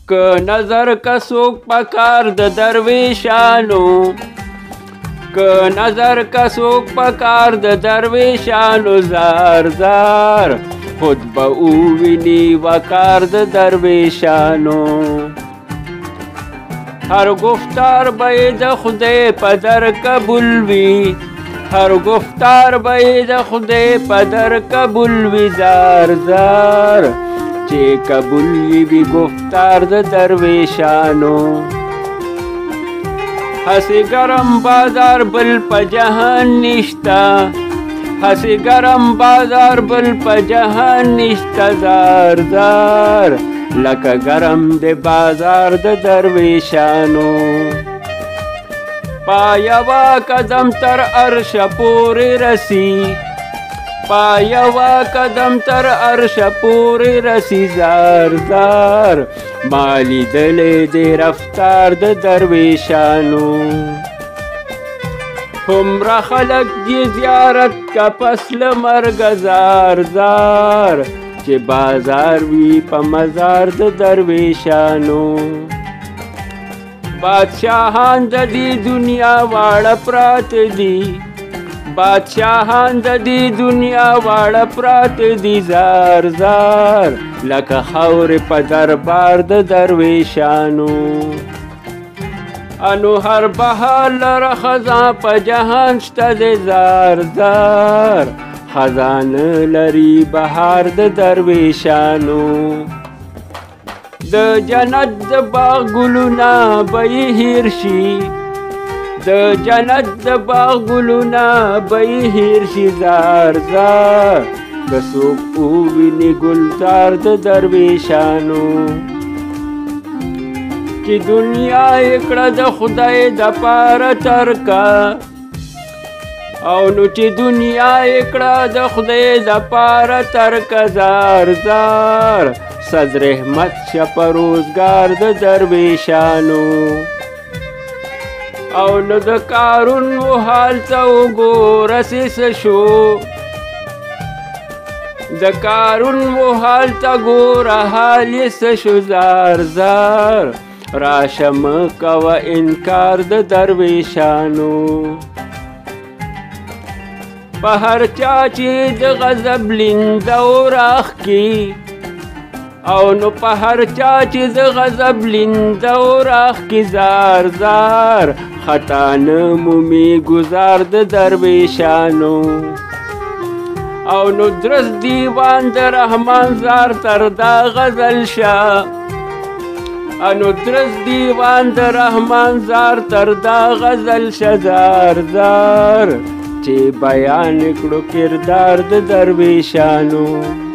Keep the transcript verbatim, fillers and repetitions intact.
که نظر که څوک په کار د درویشانو که نظر که څوک په کار د درویشانو زار زار خود به وویني وقار د درویشانو هر گفتار به د خدای په در قبول وي هر گفتار به د خدای په در قبول وي زار زار چې قبول وي گفتار د درویشانو هسې ګرم بازار بل په جهان نشته هسې ګرم بازار بل په جهان نشته زار زار لکه ګرم د بازار د درویشانو پا یوه قدم تر عرشه پورې رسی پا یوه قدم تر عرشه پورې رسی زار زار ما لیدلی د رفتار د درویشانو هومره خلک دي زیارت کا پس له مرګه زار زار چې بازار وي په مزار د درویشانو بادشاهان د دې دنیا واړه پراته دي بادشاهان د دې دنیا واړه پراته دي زار زار لکه خاورې په دربار د درویشانو انو هر بهار لره خزان په جهان شته دی زار زار خزانه لري بهار د درویشانو د جنت د باغ ګلونه به یې هیر شي د جنت د باغ ګلونه به یې هیر شي زار زار که څوک وویني ګلزار د درویشانو چې دنیا یې کړه د خدای دپاره ترکه او نو چې دنیا یې کړه د خدای دپاره ترکه زار زار صد رحمت شه په روزګار د درویشانو او نو د کارون و حال ته وګوره چې څه شو د کارون و حال ته ګوره حال یې څه شو زار زار راشه مه کوه انکار د درویشانو په هر چا چې د غضب لینده وراښکي او نو په هر چا چې د غضب لینده وراښکي زار زار خطا نه مومي ګزار د درویشانو او نو درست دیوان د رحمان زار تر دا غزل شه انو درست دیوان د رحمان زار تر دا غزل شه زار زار چې بیان کړو کردار د درویشانو